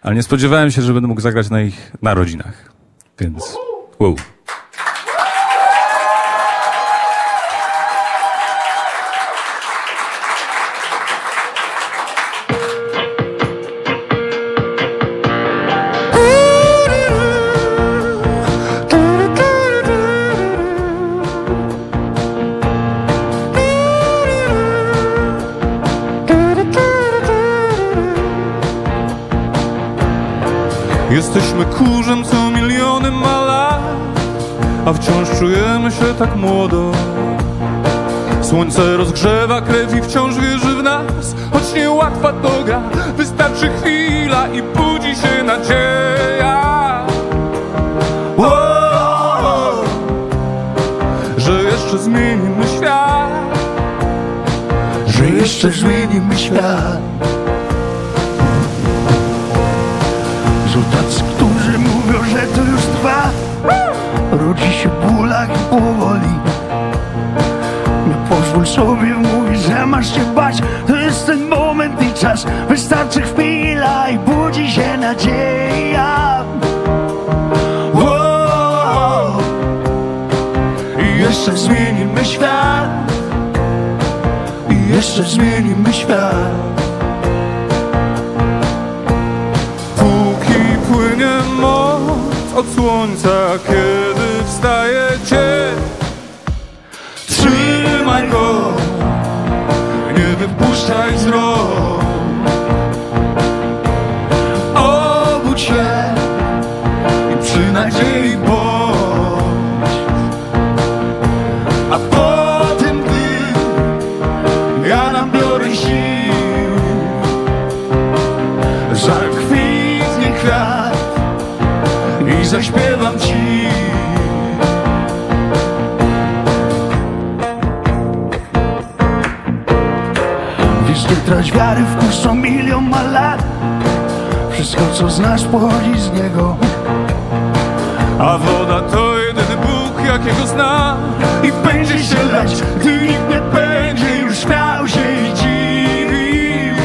ale nie spodziewałem się, że będę mógł zagrać na ich narodzinach. Więc wow. Jesteśmy kurzem, co miliony ma lat, a wciąż czujemy się tak młodo. Słońce rozgrzewa krew i wciąż wierzy w nas, choć niełatwa to gra. Wystarczy chwila i budzi się nadzieja. Że jeszcze zmienimy świat, że jeszcze zmienimy świat. Są tacy, którzy mówią, że to już trwa. Rodzi się w bólach i powoli. Nie pozwól sobie mówić, że masz się bać. To jest ten moment i czas. Wystarczy chwila i budzi się nadzieja. I jeszcze zmienimy świat. I jeszcze zmienimy świat. płynie moc od słońca, kiedy wstaje dzień. Trzymaj go, nie wypuszczaj z rąk. Obudź się i przy nadziei bądź. A potem gdy ja nabiorę sił, zakwitnie kwiat i zaśpiewam ci. Wiesz, nie trać wiary w kurs co milion ma lat. Wszystko co znasz pochodzi z niego. A woda to jedyny Bóg, jakiego znam. I będzie się lać, gdy nikt nie będzie już śmiał się i dziwił.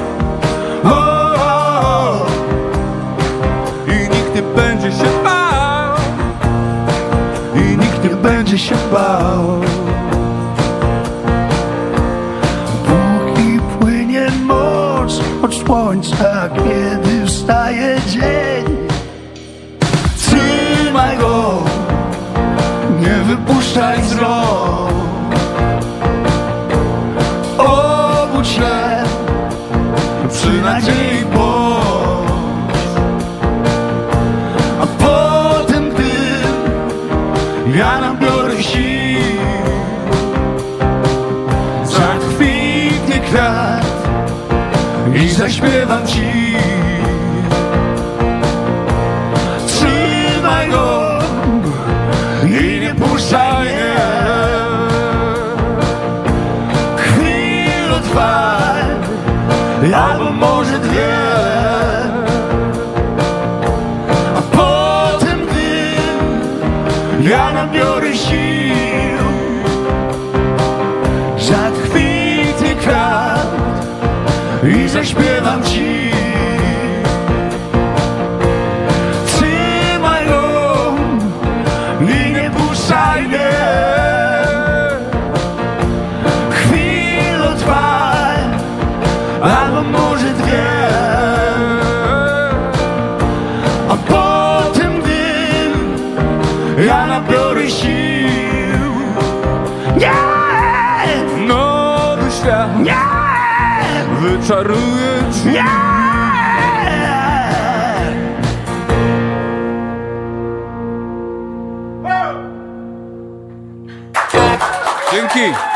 I nikt nie będzie się bał. I nikt nie będzie się bał. Póki płynie moc od słońca, kiedy wstaje dzień. Trzymaj go, nie wypuszczaj z rąk. Obudź się, przy nadziei bądź. A potem gdy ja nabiorę sił, zakwitnie kwiat i zaśpiewam ci. Trzymaj go i nie puszczaj mnie. Chwilę trwaj, albo może dwie. A potem gdy ja nabiorę sił, zakwitnie kwiat i zaśpiewam ci. Trzymaj go i nie puszczaj mnie. Chwilę trwaj, albo może dwie. A potem gdy ja nabiorę sił, nowy świat wyczaruje ci. Dzięki.